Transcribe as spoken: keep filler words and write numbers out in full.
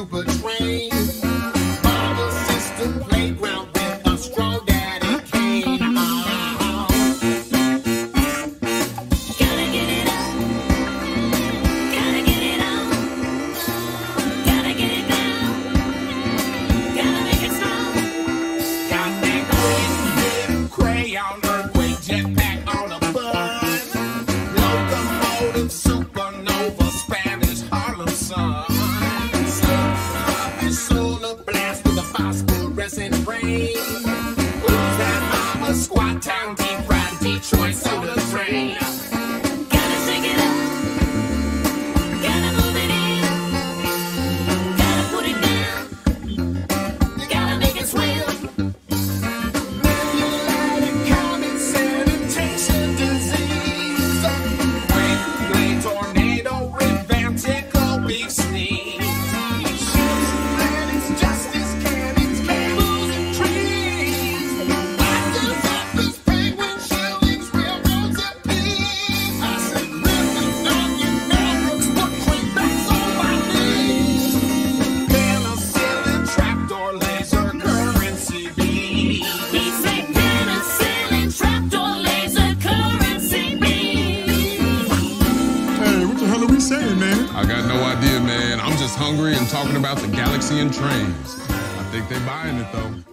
super train. Model system playground with a strong daddy cane. Uh-huh. Gotta get it up. Gotta get it on. Gotta get it down. Gotta make it strong. Got that green crayon earthquake jetpack on a bus. Locomotive supernova Spanish Harlem sun. Solar blast with a phosphorescent brain. Who's that mama? Squat town, deep fried Detroit soda train. Gotta shake it up. Gotta move it in. Gotta put it down. Gotta make it swim. Millionaire common sanitation disease. Wave, wave, tornado, revamp, tickle, big sneeze. Saying, man? I got no idea, man. I'm just hungry and talking about the galaxy and trains. I think they buying it, though.